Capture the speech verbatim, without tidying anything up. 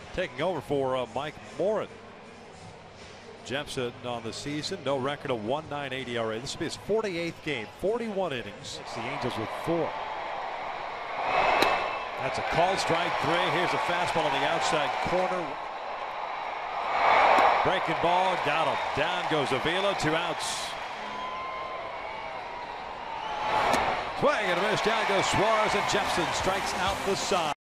taking over for uh, Mike Morin. Jepsen on the season, no record of one point nine eight E R A. This will be his forty-eighth game, forty-one innings. It's the Angels with four. That's a call, strike three. Here's a fastball on the outside corner. Breaking ball, got him. Down goes Avila, two outs. Swing and a miss. Down goes Suarez, and Jepsen strikes out the side.